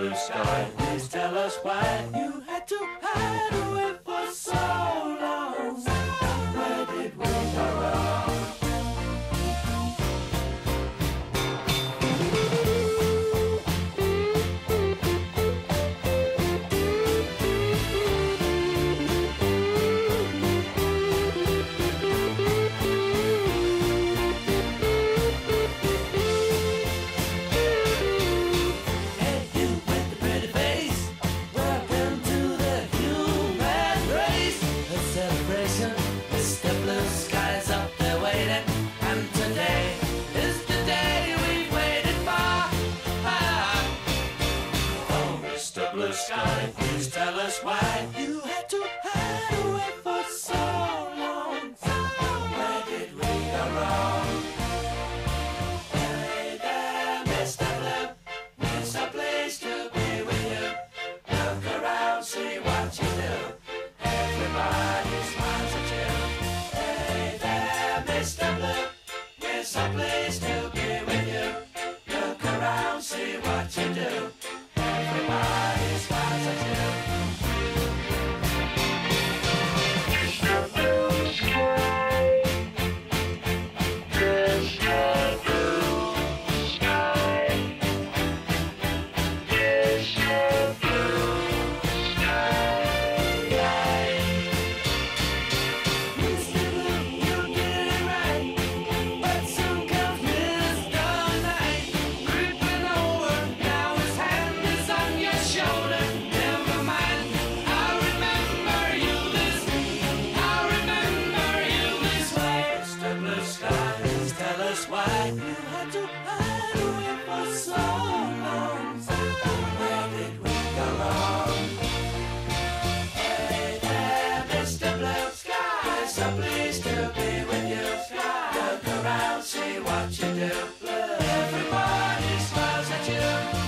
blue sky. Please tell us why you had to hide away for so long. Where did we go wrong? Sky, please tell us why you had to hide away for so long. Where did we go wrong? Hey there, Mr. Blue, it's a place to be with you. Look around, see what you do. Everybody smiles at you. Hey there, Mr. Blue, it's a place to be with you. Look around, see what you do. Everybody smiles at you. Mr. Blue Sky, Mr. Blue Sky, Mr. Blue Sky. Mr. Blue, you did it right, but soon comes Mr. Night, creeping over. Now his hand is on your shoulder. Never mind, I remember you this way. Mr. Blue Sky, please tell us why you had to hide away for so long. Where did we go wrong? Hey there, Mr. Blue Sky, it's a pleased to be with you. Look around, see what you do. Everybody smiles at you.